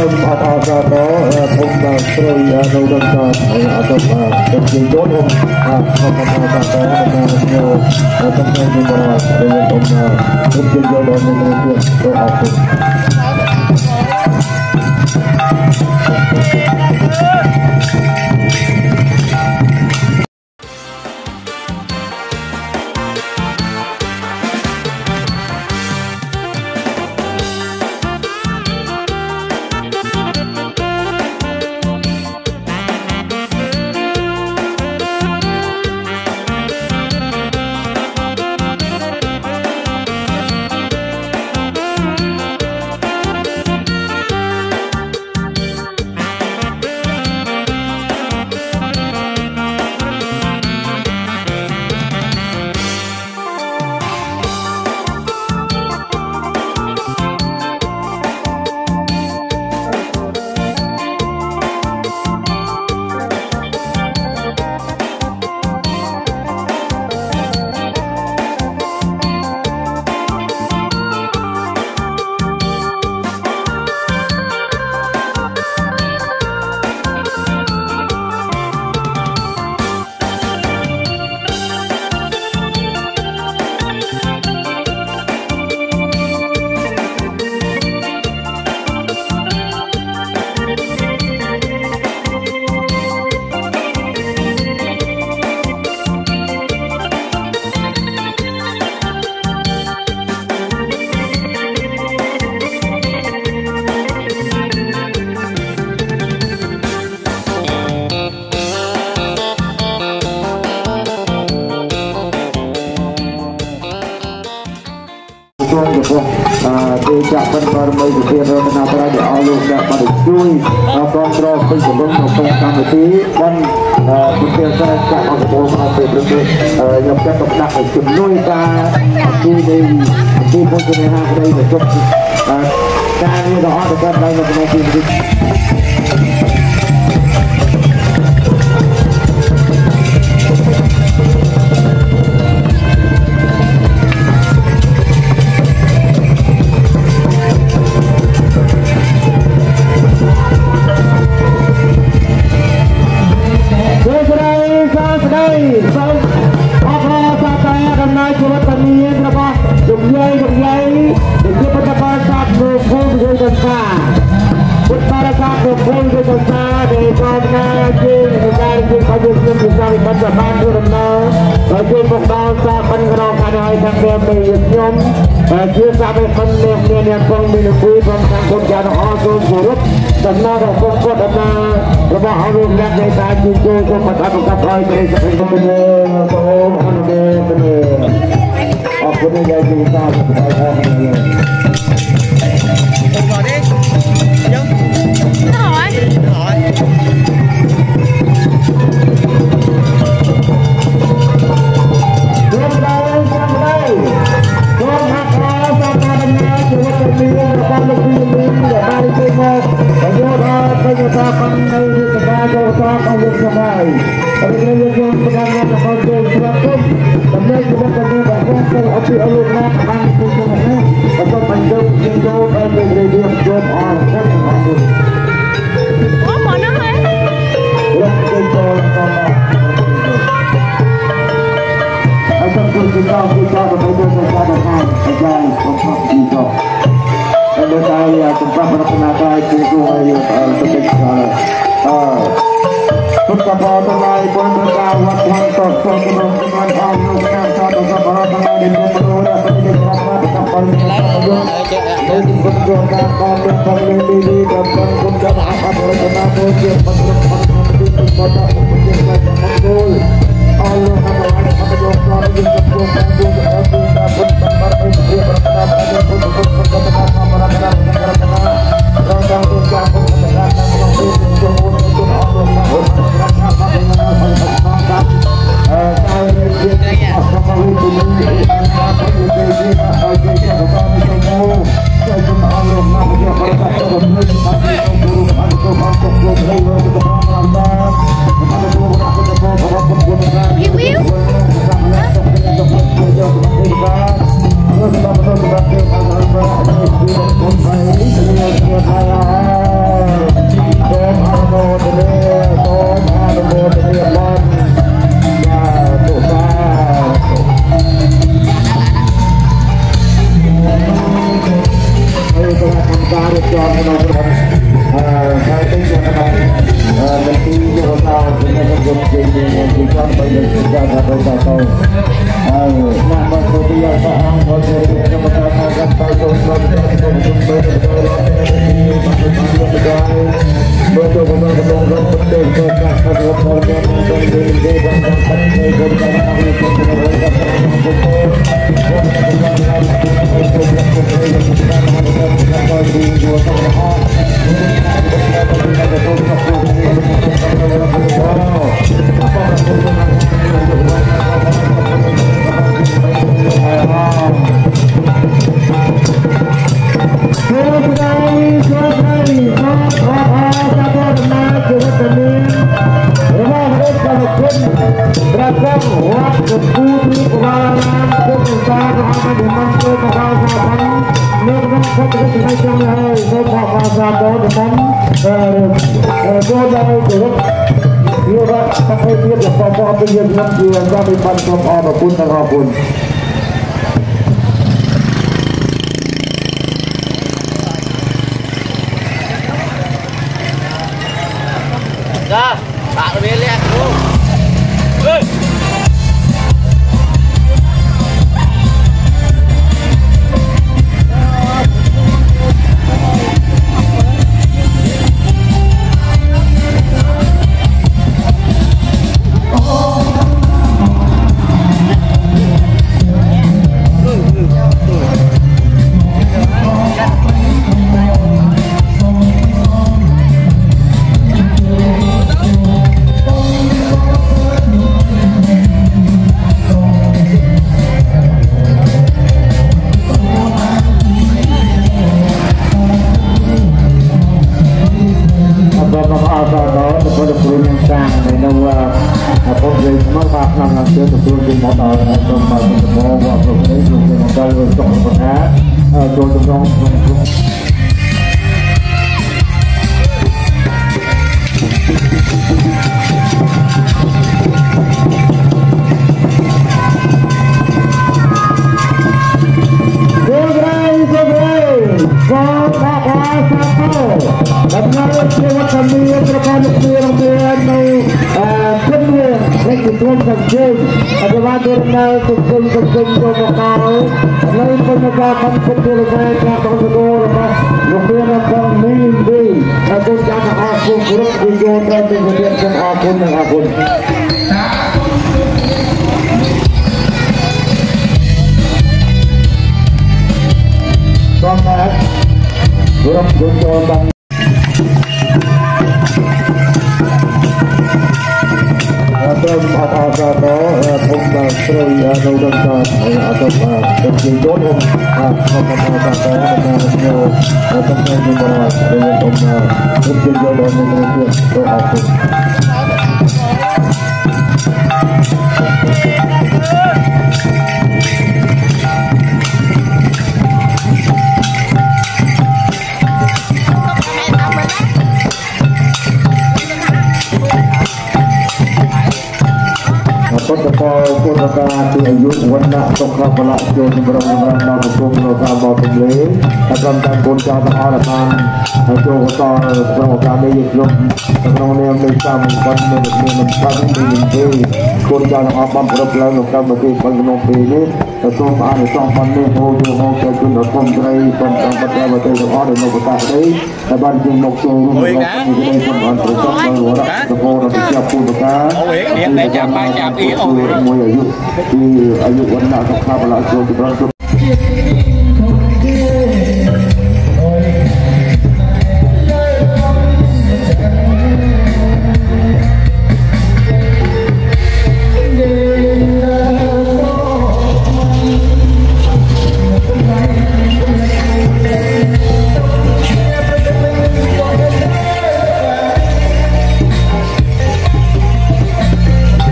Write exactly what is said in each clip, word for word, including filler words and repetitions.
Hãy ucapan permai kira menabrak di Allah dapat dicui kontrol sebelum melakukan itu dan kita saya akan berbohong seperti yang kita pernah jenuh kita di di mungkin yang ada di dekat kan ini doa dekat dalam komunikasi chưa ra về phân liệt nên là con mình quý con sang con nhà nó con của lúc tận nó là con con tận nó nó bảo luôn ra đây ta chỉ chơi con mà ta cũng cắt thôi cái sẽ không có cái con ăn cái cái ở bên đây đây chúng ta phải làm gì con vào đi nhung hỏi hỏi tempat berpenata itu ayo seperti sana. Ah, kita bawa temai pun berkawat hantar semua dengan Allah dan satu sahabat dengan di rumah seperti berapa kapal kapal jadi berjuang kami kami diri dan berjuang apa berjuang berjuang berjuang kota berjuang menggol Allah Allah berjuang kami berjuang berjuang aku dapat berjuang berjuang Terima kasih. Dah, tak lebih lihat tu. Hei.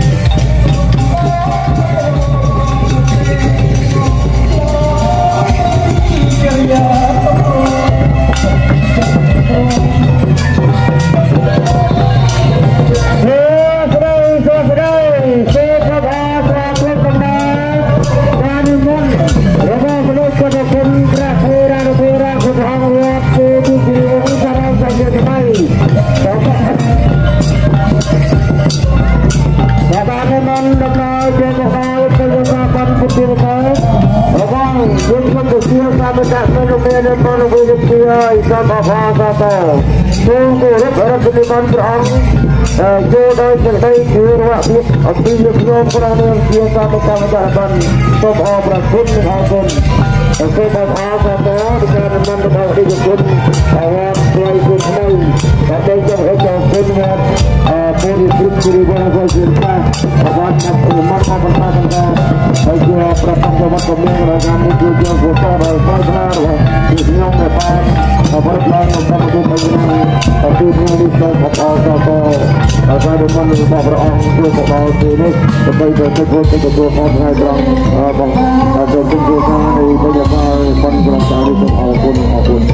Oh, យើងខ្ញុំទៅជាសាមគ្គសន្តិភាពនៅក្នុងវិទ្យាល័យសមភាសាតសូមគោរពរកនិមន្តព្រះអង្គចូលដោយសេចក្តីគោរពភាពអំពីលោកខ្ញុំក្នុងនាមជាសាមគ្គម្ចាស់បានសូមអរព្រគុណនិងអរគុណសូមអរសាទរដល់ការដំណើររបស់អធិគុណអាវ៉ាព្រៃគុណថ្មីដើម្បីចង់ឲ្យចូលគុណមកអរពលព្រឹកជាវងជាសាអរបានមកមកមកបន្តបន្តហើយជាប្រព័ន្ធវត្តមានរកការមួយជាគោលដល់ស្មារតីរបស់ខ្ញុំនៅបានអបអរឡើងក្នុងកម្មវិធីនេះអរគុណនេះសូមអរសាទរអរការដំណើររបស់ព្រះអង្គជួយទៅដល់ទីនេះដើម្បីទៅទទួលទៅទទួលផងថ្ងៃត្រង់បងអរគុណគូសានៃបរិយាកាសបានប្រកាសសូមអរគុណអរគុណ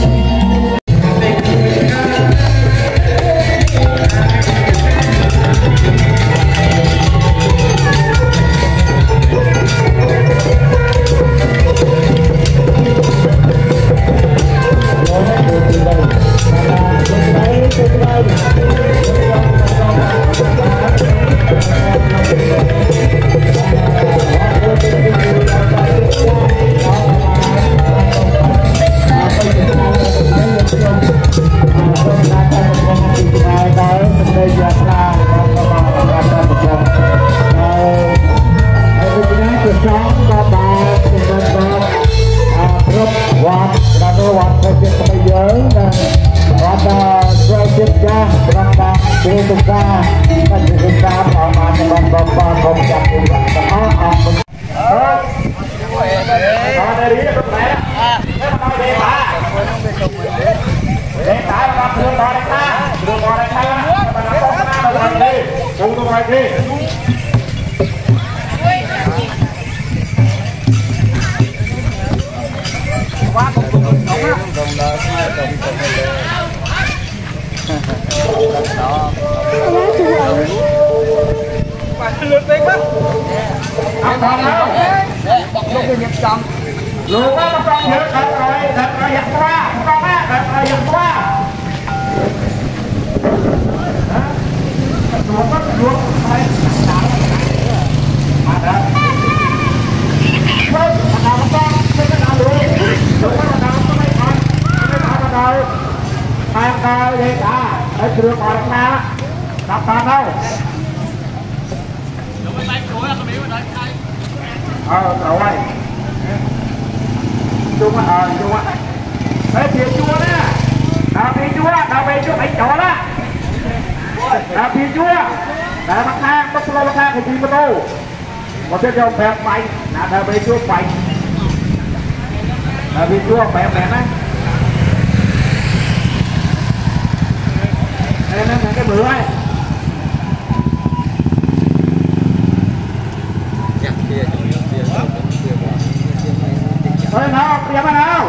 Hãy subscribe cho kênh Ghiền Mì Gõ để không bỏ lỡ những video hấp dẫn đây nó cái bữa ấy thôi nào kia mà nào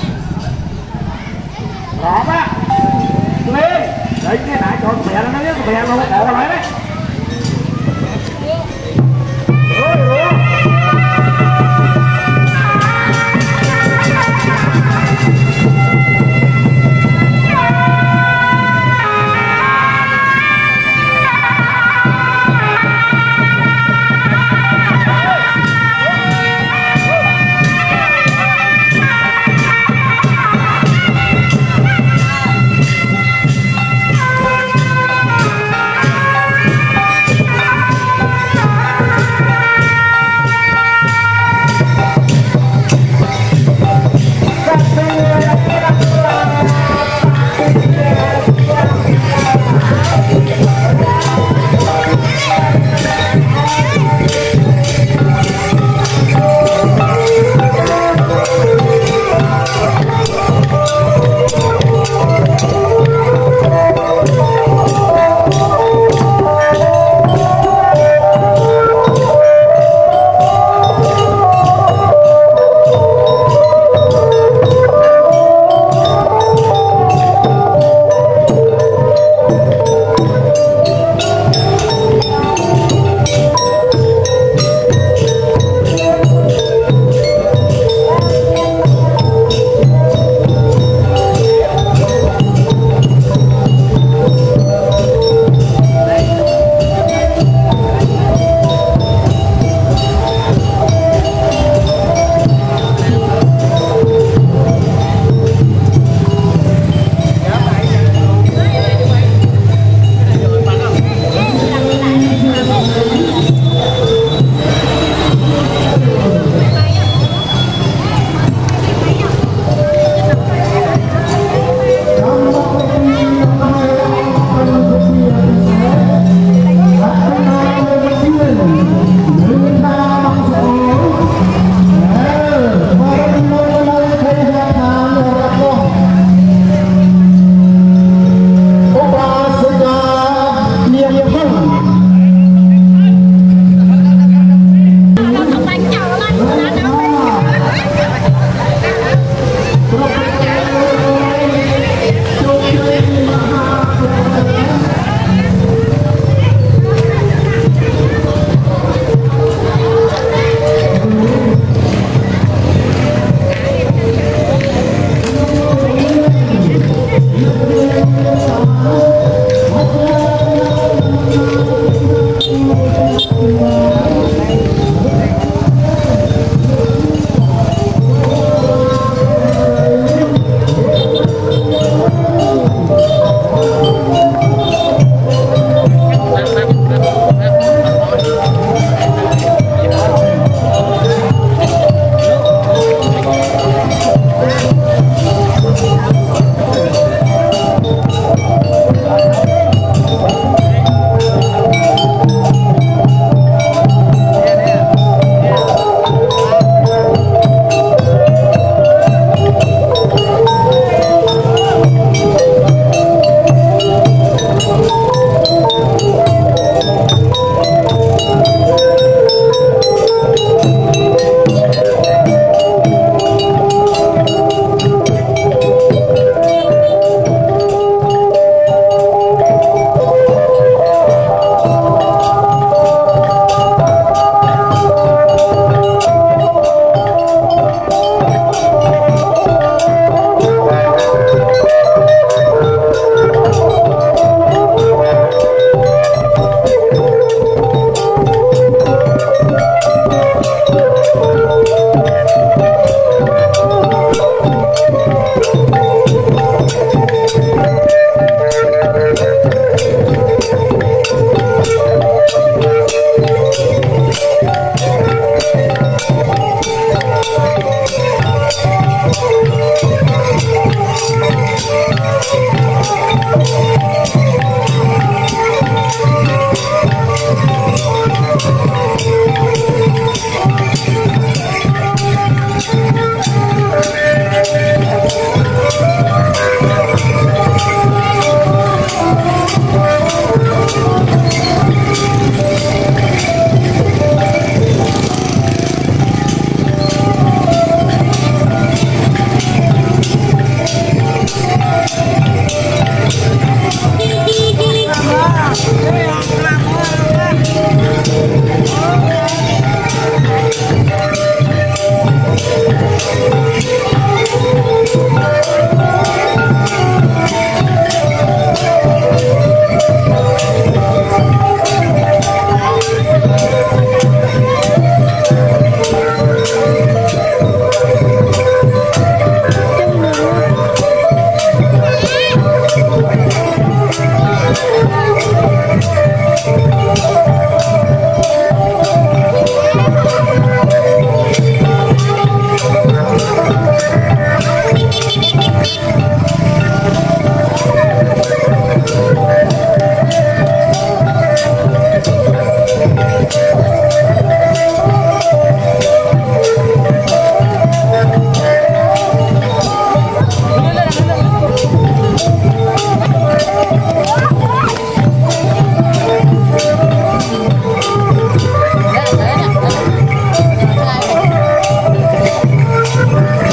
lọt á lên đấy cái nãy cho mẹ nó nhớ mẹ nó bỏ lại đấy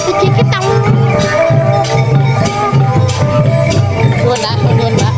Luôn đã, luôn đã.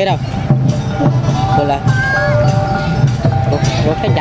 đâu. Tôi là có cái chặt.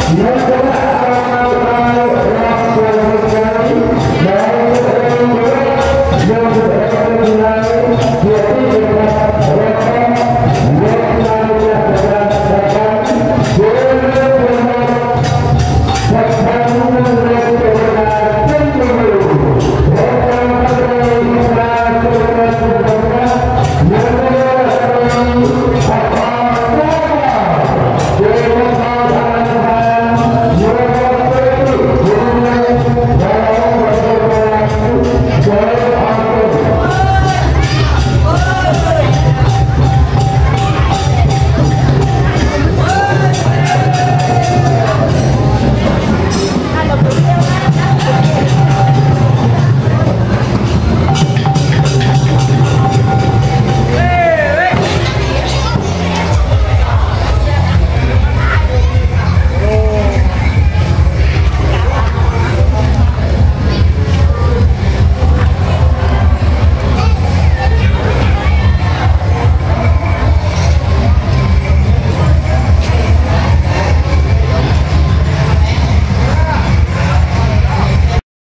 Yes.